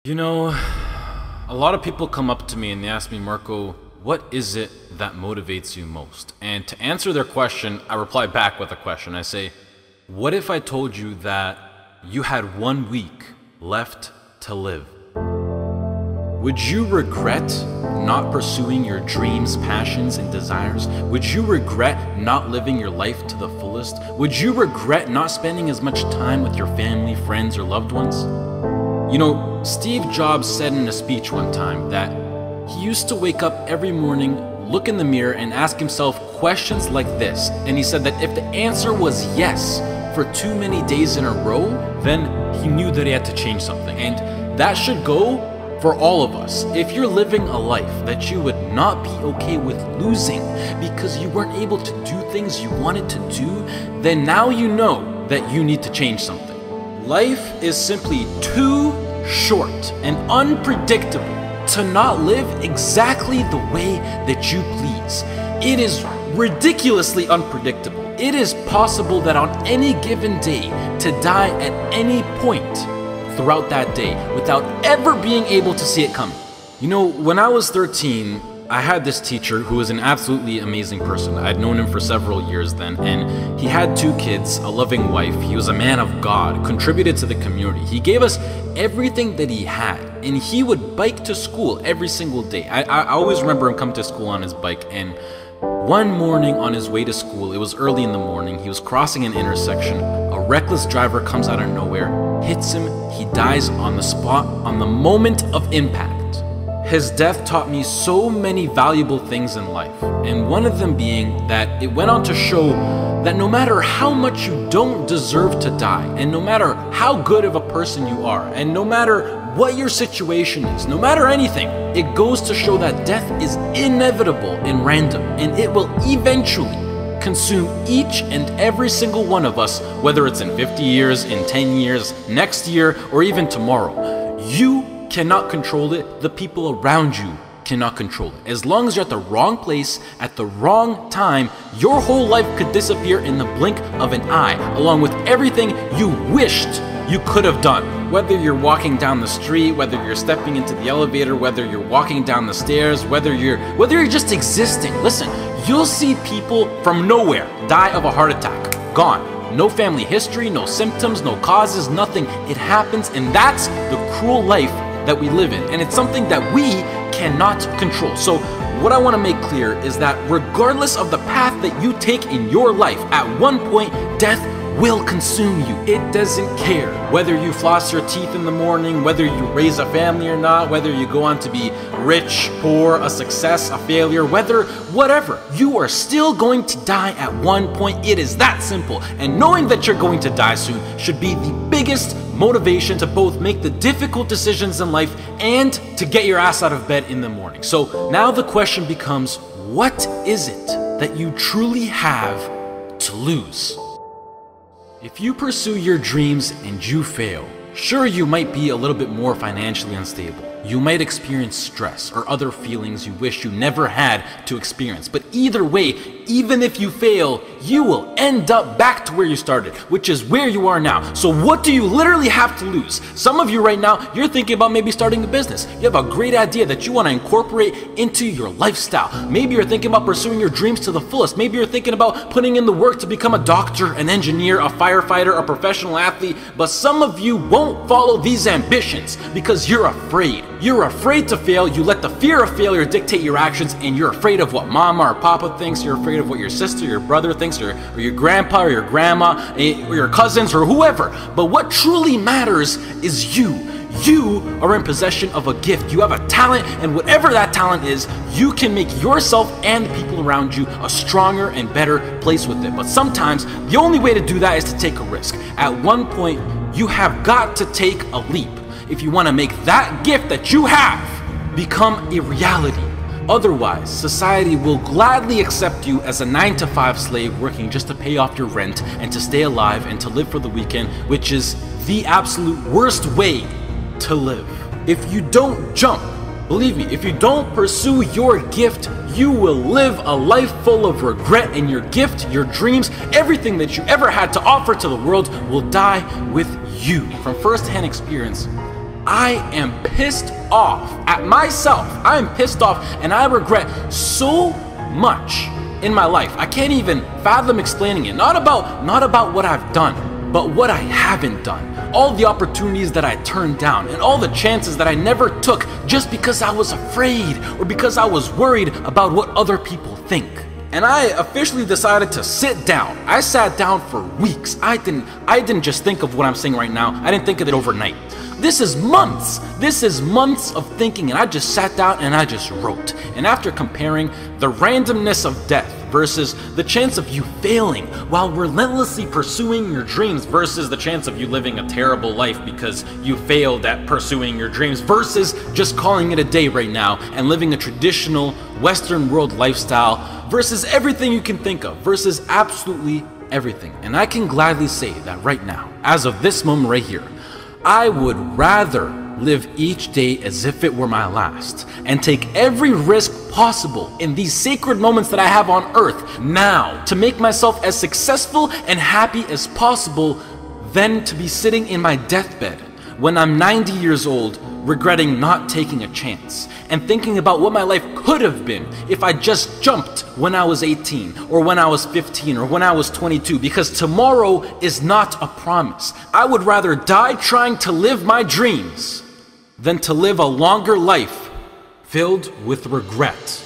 You know, a lot of people come up to me and they ask me, Marko, what is it that motivates you most? And to answer their question, I reply back with a question. I say, what if I told you that you had 1 week left to live? Would you regret not pursuing your dreams, passions, and desires? Would you regret not living your life to the fullest? Would you regret not spending as much time with your family, friends, or loved ones? You know, Steve Jobs said in a speech one time that he used to wake up every morning, look in the mirror, and ask himself questions like this. And he said that if the answer was yes for too many days in a row, then he knew that he had to change something. And that should go for all of us. If you're living a life that you would not be okay with losing because you weren't able to do things you wanted to do, then now you know that you need to change something. Life is simply too short and unpredictable to not live exactly the way that you please. It is ridiculously unpredictable. It is possible that on any given day to die at any point throughout that day without ever being able to see it coming. You know, when I was 13, I had this teacher who was an absolutely amazing person. I'd known him for several years then, and he had 2 kids, a loving wife. He was a man of God, contributed to the community. He gave us everything that he had, and he would bike to school every single day. I always remember him coming to school on his bike, and one morning on his way to school, it was early in the morning, he was crossing an intersection. A reckless driver comes out of nowhere, hits him, he dies on the spot, on the moment of impact. His death taught me so many valuable things in life, and one of them being that it went on to show that no matter how much you don't deserve to die, and no matter how good of a person you are, and no matter what your situation is, no matter anything, it goes to show that death is inevitable and random, and it will eventually consume each and every single one of us, whether it's in 50 years, in 10 years, next year, or even tomorrow. You cannot control it. The people around you cannot control it. As long as you're at the wrong place at the wrong time, your whole life could disappear in the blink of an eye, along with everything you wished you could have done. Whether you're walking down the street, whether you're stepping into the elevator, whether you're walking down the stairs, whether you're just existing. Listen, you'll see people from nowhere die of a heart attack. Gone. No family history, no symptoms, no causes, nothing. It happens, and that's the cruel life that we live in, and it's something that we cannot control. So what I want to make clear is that regardless of the path that you take in your life, at one point death will consume you. It doesn't care whether you floss your teeth in the morning, whether you raise a family or not, whether you go on to be rich, poor, a success, a failure, whatever, you are still going to die at one point. It is that simple, and knowing that you're going to die soon should be the biggest motivation to both make the difficult decisions in life and to get your ass out of bed in the morning. So now the question becomes, what is it that you truly have to lose? If you pursue your dreams and you fail, sure, you might be a little bit more financially unstable. You might experience stress or other feelings you wish you never had to experience. But either way, even if you fail, you will end up back to where you started, which is where you are now. So what do you literally have to lose? Some of you right now, you're thinking about maybe starting a business. You have a great idea that you want to incorporate into your lifestyle. Maybe you're thinking about pursuing your dreams to the fullest. Maybe you're thinking about putting in the work to become a doctor, an engineer, a firefighter, a professional athlete. But some of you won't follow these ambitions because you're afraid. You're afraid to fail. You let the fear of failure dictate your actions, and you're afraid of what mama or papa thinks. You're afraid of what your sister, your brother thinks, or your grandpa or your grandma, or your cousins, or whoever. But what truly matters is you. You are in possession of a gift. You have a talent, and whatever that talent is, you can make yourself and the people around you a stronger and better place with it. But sometimes the only way to do that is to take a risk. At one point, you have got to take a leap if you want to make that gift that you have become a reality. Otherwise, society will gladly accept you as a 9-to-5 slave working just to pay off your rent and to stay alive and to live for the weekend, which is the absolute worst way to live. If you don't jump, believe me, if you don't pursue your gift, you will live a life full of regret, and your gift, your dreams, everything that you ever had to offer to the world will die with you. From first-hand experience, I am pissed off at myself. I am pissed off and I regret so much in my life. I can't even fathom explaining it. Not about what I've done, but what I haven't done. All the opportunities that I turned down and all the chances that I never took just because I was afraid or because I was worried about what other people think. And I officially decided to sit down. I sat down for weeks. I didn't just think of what I'm saying right now. I didn't think of it overnight. This is months. This is months of thinking, and I just sat down and I just wrote. And after comparing the randomness of death versus the chance of you failing while relentlessly pursuing your dreams versus the chance of you living a terrible life because you failed at pursuing your dreams versus just calling it a day right now and living a traditional Western world lifestyle versus everything you can think of versus absolutely everything. And I can gladly say that right now, as of this moment right here, I would rather live each day as if it were my last and take every risk possible in these sacred moments that I have on earth now to make myself as successful and happy as possible than to be sitting in my deathbed when I'm 90 years old regretting not taking a chance and thinking about what my life could have been if I just jumped when I was 18 or when I was 15 or when I was 22, because tomorrow is not a promise. I would rather die trying to live my dreams than to live a longer life filled with regret.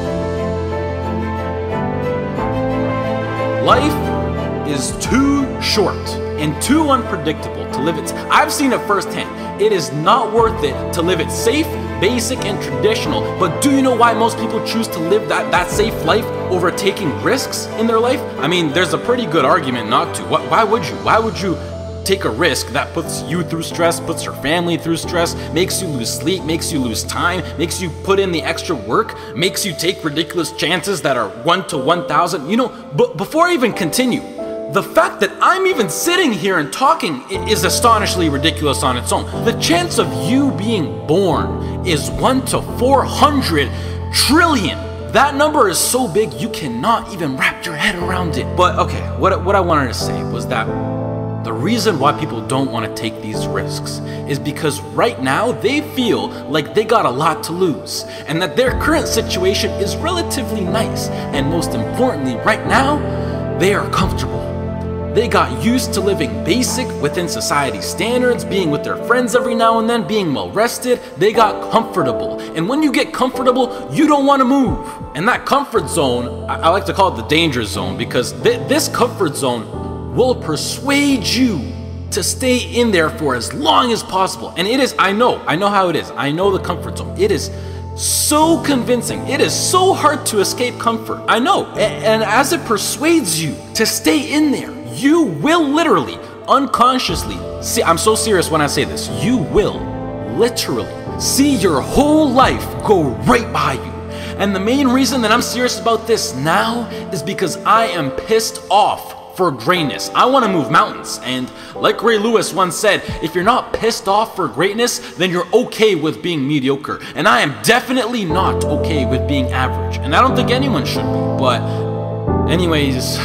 Life is too short and too unpredictable to live it. I've seen it firsthand. It is not worth it to live it safe, basic, and traditional. But do you know why most people choose to live that safe life over taking risks in their life? I mean, there's a pretty good argument not to. Why would you? Why would you take a risk that puts you through stress, puts your family through stress, makes you lose sleep, makes you lose time, makes you put in the extra work, makes you take ridiculous chances that are 1 to 1,000? You know, but before I even continue, the fact that I'm even sitting here and talking is astonishingly ridiculous on its own. The chance of you being born is 1 to 400 trillion. That number is so big you cannot even wrap your head around it. But okay, what I wanted to say was that the reason why people don't want to take these risks is because right now they feel like they got a lot to lose and that their current situation is relatively nice. And most importantly, right now, they are comfortable. They got used to living basic within society standards, being with their friends every now and then, being well rested. They got comfortable. And when you get comfortable, you don't want to move. And that comfort zone, I like to call it the danger zone, because this comfort zone will persuade you to stay in there for as long as possible. And it is, I know how it is. I know the comfort zone. It is so convincing. It is so hard to escape comfort. I know. And as it persuades you to stay in there, you will literally, unconsciously, see, I'm so serious when I say this, you will literally see your whole life go right by you. And the main reason that I'm serious about this now is because I am pissed off for greatness. I want to move mountains. And like Ray Lewis once said, if you're not pissed off for greatness, then you're okay with being mediocre. And I am definitely not okay with being average. And I don't think anyone should be. But anyways,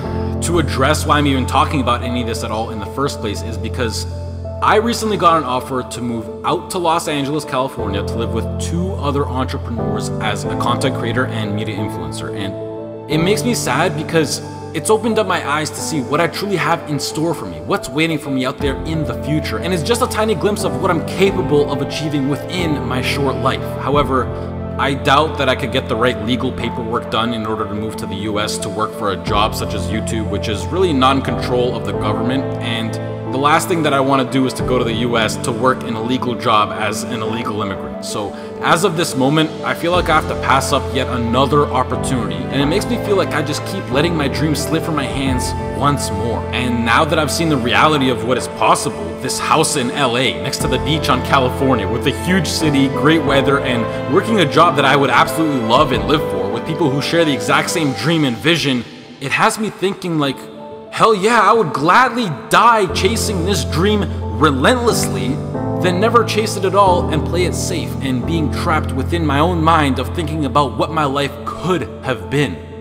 to address why I'm even talking about any of this at all in the first place is because I recently got an offer to move out to Los Angeles, California to live with 2 other entrepreneurs as a content creator and media influencer. And it makes me sad because it's opened up my eyes to see what I truly have in store for me, what's waiting for me out there in the future. And it's just a tiny glimpse of what I'm capable of achieving within my short life. However, I doubt that I could get the right legal paperwork done in order to move to the US to work for a job such as YouTube, which is really non-control of the government. And the last thing that I want to do is to go to the US to work in a legal job as an illegal immigrant. So as of this moment, I feel like I have to pass up yet another opportunity. And it makes me feel like I just keep letting my dreams slip from my hands once more. And now that I've seen the reality of what is possible, this house in LA next to the beach on California with a huge city, great weather, and working a job that I would absolutely love and live for with people who share the exact same dream and vision, it has me thinking like, hell yeah, I would gladly die chasing this dream relentlessly than never chase it at all and play it safe and being trapped within my own mind of thinking about what my life could have been.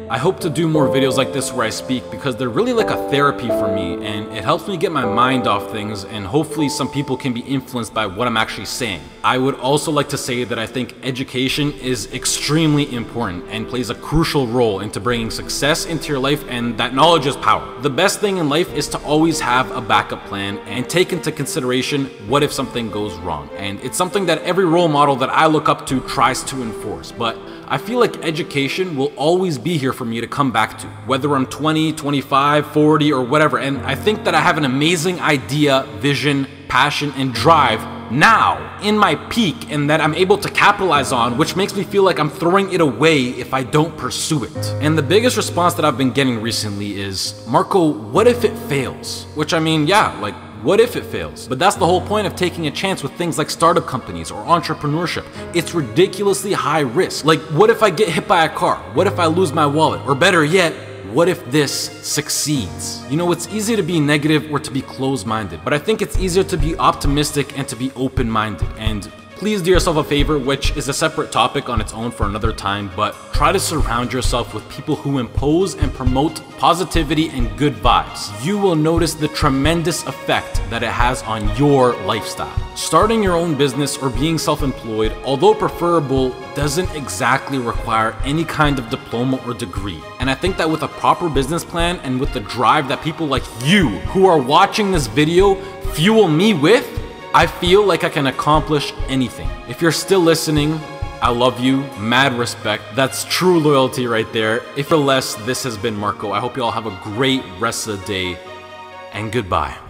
I hope to do more videos like this where I speak because they're really like a therapy for me, and it helps me get my mind off things, and hopefully some people can be influenced by what I'm actually saying. I would also like to say that I think education is extremely important and plays a crucial role into bringing success into your life, and that knowledge is power. The best thing in life is to always have a backup plan and take into consideration what if something goes wrong. And it's something that every role model that I look up to tries to enforce, but I feel like education will always be here for me to come back to, whether I'm 20, 25, 40, or whatever. And I think that I have an amazing idea, vision, passion, and drive now in my peak, and that I'm able to capitalize on, which makes me feel like I'm throwing it away if I don't pursue it. And the biggest response that I've been getting recently is, Marko, what if it fails? Which, I mean, yeah, like, what if it fails? But that's the whole point of taking a chance with things like startup companies or entrepreneurship. It's ridiculously high risk. Like, what if I get hit by a car? What if I lose my wallet? Or better yet, what if this succeeds? You know, it's easy to be negative or to be closed-minded, but I think it's easier to be optimistic and to be open-minded. And please do yourself a favor, which is a separate topic on its own for another time, but try to surround yourself with people who impose and promote positivity and good vibes. You will notice the tremendous effect that it has on your lifestyle. Starting your own business or being self-employed, although preferable, doesn't exactly require any kind of diploma or degree. And I think that with a proper business plan and with the drive that people like you who are watching this video fuel me with, I feel like I can accomplish anything. If you're still listening, I love you, mad respect. That's true loyalty right there. If you're less, this has been Marko. I hope you all have a great rest of the day, and goodbye.